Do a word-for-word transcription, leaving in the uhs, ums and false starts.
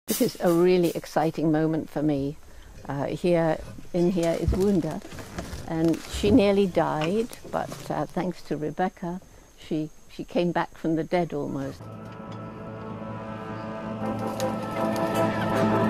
This is a really exciting moment for me. Uh, here, in here is Wunda, and she nearly died, but uh, thanks to Rebecca, she, she came back from the dead almost.